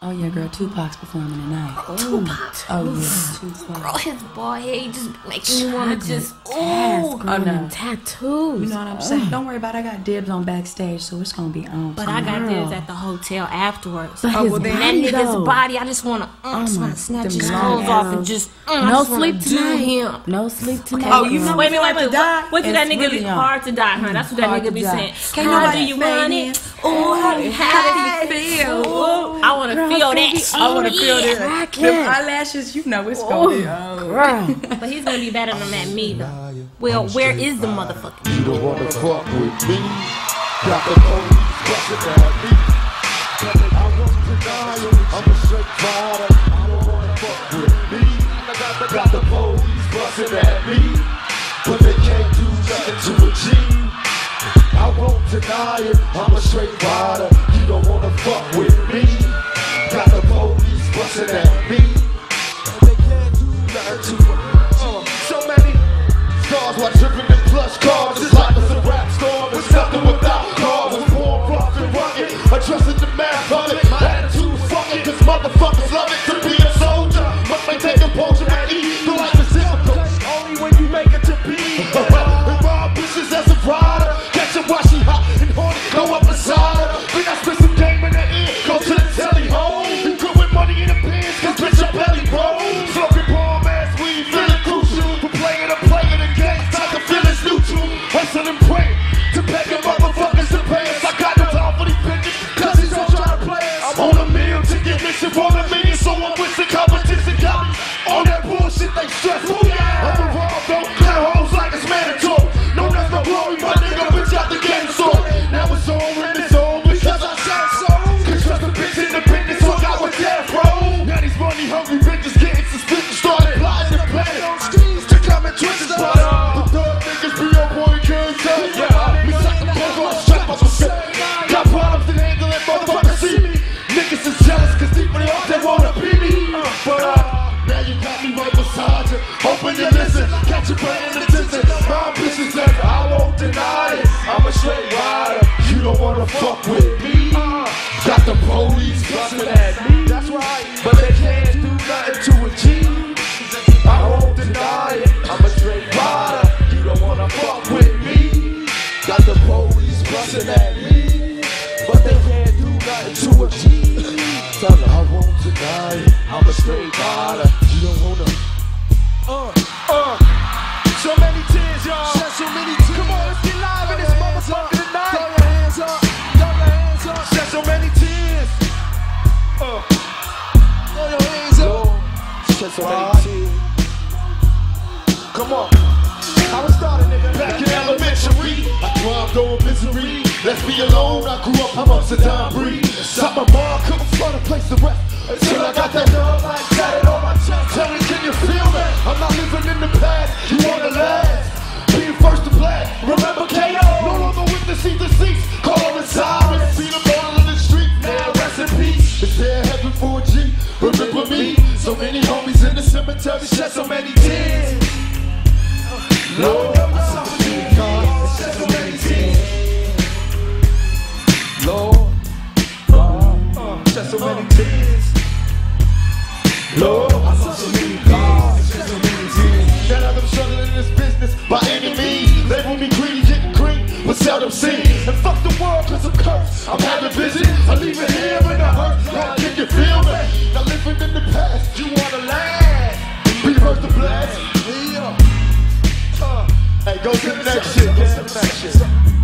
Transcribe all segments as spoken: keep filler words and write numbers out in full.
Oh yeah, girl, Tupac's performing tonight. Oh, Tupac. Oh yeah, Tupac. Girl, his bald head, he just making me wanna just ooh. Oh no, tattoos. You know what I'm saying? Don't worry about it. I got dibs on backstage, so it's gonna be on. But I got dibs at the hotel afterwards. But oh, his well, then body, that nigga's though. body, I just wanna, uh, Oh just my- wanna snatch them his long clothes off and arms. just, uh, No I just wanna sleep do tonight. him. No sleep tonight. Oh, you know, wait, wait, wait, to wait. die? What did that It's nigga really be? on. Hard to die, huh? That's what that Hard nigga to be die. saying. Can't How nobody do you fade want in. it? Oh, how do you feel? Ooh, I wanna Girl, feel baby, that. I wanna feel yeah. that. Them eyelashes, you know it's gonna be on. Girl. But he's gonna be better than that me though. Well, where is the motherfucker? You don't wanna fuck with me. Got the police bustin' at me. I won't deny it. I'm a straight rider. You don't wanna fuck with me. Got the police bustin' at me, but they can't do nothing to a G. I won't deny it. I'm a straight rider. You don't wanna fuck with me. Got the police bustin' at me, but they can't do nothing to a uh, so many scars while tripping in plush cars. This life is a rap storm. It's nothing without cars. Was born rough and rugged. Addressing the mass public. My attitude's fucking, cause motherfuckers love it. To be a soldier, must maintain composure and eat. The life is difficult, only when you make it to be. And rob bitches as a rider. Catch her while she hot and horny. Go up beside her. Then I spit some game in the ear. Go to the telly home. Be good with money in the pants, cause bitch your belly roll. Smoking bomb ass weed, feeling crucial. We're playing a play in the game. Time to feel it's neutral. Hustle and pray to beg the motherfuckers to pay us. I got no time for these bitches, cause he's all trying to play us. I'm on a meal to get mission for the million. So I'm with the competition got me on that bullshit they stress. I'm a raw though, clear hoes like it's mandatory. No, that's my glory, my nigga, bitch out the game so. Now it's all in it's all because I said so. Cause trust a bitch independent, so I got with death row. Now these money hungry bitches getting suspicious, started plotting and planning on schemes to come and twist us. But uh, the thug niggas be on point, can't tell ya. Me suck the clothes on, strap up a set. Got problems in handling, motherfuckers see me. Niggas is jealous, cause deep in the heart they wanna be me. Uh, but uh, now you got me right beside you, hoping you listen. Catch your brain in the distance. My ambitions that I won't deny it. I'm a straight rider. You don't wanna fuck with me. Uh, got the police bustin' at me. That's right, but they can't do nothing to a G. I won't deny it. I'm a straight rider. You don't wanna fuck with me. Got the police bustin' at me, but they can't do nothing to a G. Tell her I won't deny it. I'm a straight rider. You don't wanna. Uh, uh. So many tears, y'all. Shed so many tears. Come on, let's get live in this motherfucker tonight. Throw your hands up. Throw your hands up. Shed so many tears. Uh. Throw your hands up. Shed so many tears. Come on. I was starting, nigga. Back in elementary, I thrived over misery. Let's be alone. I grew up, I'm upside breed. Shot my mom, couldn't find a place to rest until I got that dog like tatted on my chest. Tell me, can you feel that? I'm not living in the past. You wanna last? Being first to blast. Remember K O? No longer with the seat deceased. Call them sirens. See them all in the street. Now rest in peace. Is there heaven for a G? Remember me? So many homies in the cemetery shed so many tears. Lord, I suffer you, God, shed so many tears. Lord, uh, uh, shed so many tears. Lord, I suffer you, God, shed so many tears. That I've been struggling in this business by any means. Label me greedy, getting green, but seldom seen. And fuck the world, cause I'm cursed. I'm having vision, I leave it here in the hurt. Now can you feel me? Now living in the past, you wanna last. Be first to blast. Yeah. Uh, hey, go to the next shit, go to the next shit.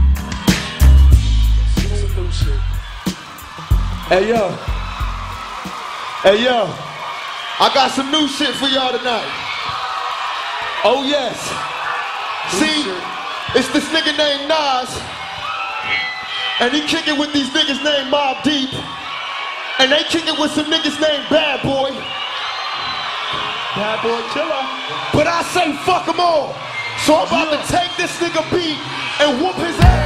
Hey yo, hey yo, I got some new shit for y'all tonight. Oh yes. See, it's this nigga named Nas, and he kick it with these niggas named Mobb Deep, and they kick it with some niggas named Bad Boy. Bad Boy Killer. But I say fuck them all. So I'm about to take this nigga beat and whoop his ass.